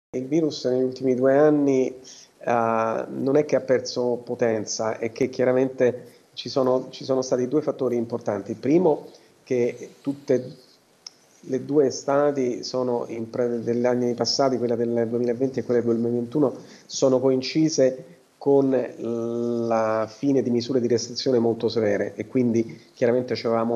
Il virus negli ultimi 2 anni non è che ha perso potenza, è che chiaramente ci sono stati 2 fattori importanti. Il primo, che tutte le 2 estati degli anni passati, quella del 2020 e quella del 2021, sono coincise con la fine di misure di restrizione molto severe e quindi chiaramente avevamo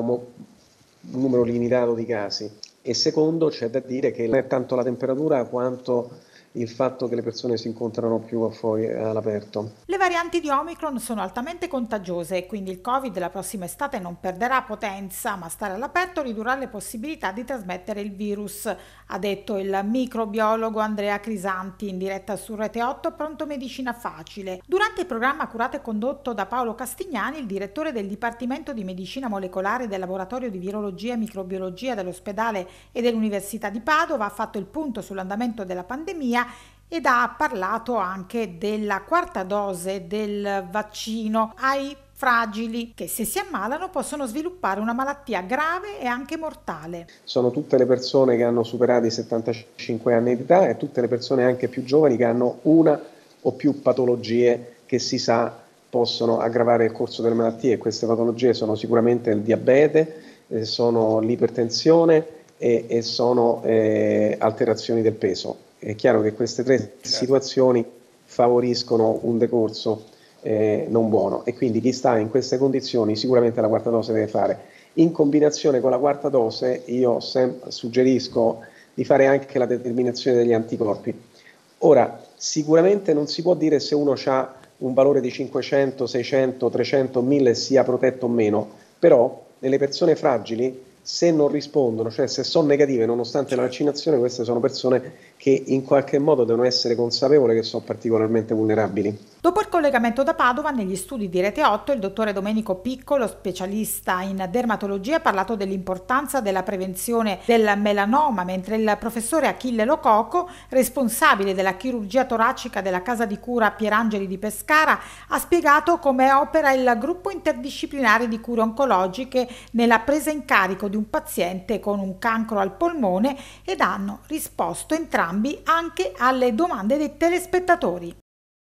un numero limitato di casi. E secondo, c'è da dire che non è tanto la temperatura quanto il fatto che le persone si incontrano più fuori all'aperto. Le varianti di Omicron sono altamente contagiose e quindi il Covid la prossima estate non perderà potenza, ma stare all'aperto ridurrà le possibilità di trasmettere il virus, ha detto il microbiologo Andrea Crisanti in diretta su Rete 8 Pronto Medicina Facile. Durante il programma curato e condotto da Paolo Castignani, il direttore del Dipartimento di Medicina Molecolare del Laboratorio di Virologia e Microbiologia dell'ospedale e dell'Università di Padova, ha fatto il punto sull'andamento della pandemia ed ha parlato anche della quarta dose del vaccino ai fragili che se si ammalano possono sviluppare una malattia grave e anche mortale. Sono tutte le persone che hanno superato i 75 anni di età e tutte le persone anche più giovani che hanno una o più patologie che si sa possono aggravare il corso delle malattie. Queste patologie sono sicuramente il diabete, sono l'ipertensione e sono alterazioni del peso. È chiaro che queste 3 situazioni favoriscono un decorso non buono e quindi chi sta in queste condizioni sicuramente la quarta dose deve fare. In combinazione con la quarta dose io suggerisco di fare anche la determinazione degli anticorpi. Ora, sicuramente non si può dire se uno ha un valore di 500, 600, 300, 1000 sia protetto o meno, però nelle persone fragili se non rispondono, cioè se sono negative nonostante la vaccinazione, queste sono persone che in qualche modo devono essere consapevoli che sono particolarmente vulnerabili. Dopo il collegamento da Padova, negli studi di Rete 8, il dottore Domenico Piccolo, specialista in dermatologia, ha parlato dell'importanza della prevenzione del melanoma, mentre il professore Achille Lococo, responsabile della chirurgia toracica della casa di cura Pierangeli di Pescara, ha spiegato come opera il gruppo interdisciplinare di cure oncologiche nella presa in carico di un paziente con un cancro al polmone ed hanno risposto entrambi anche alle domande dei telespettatori.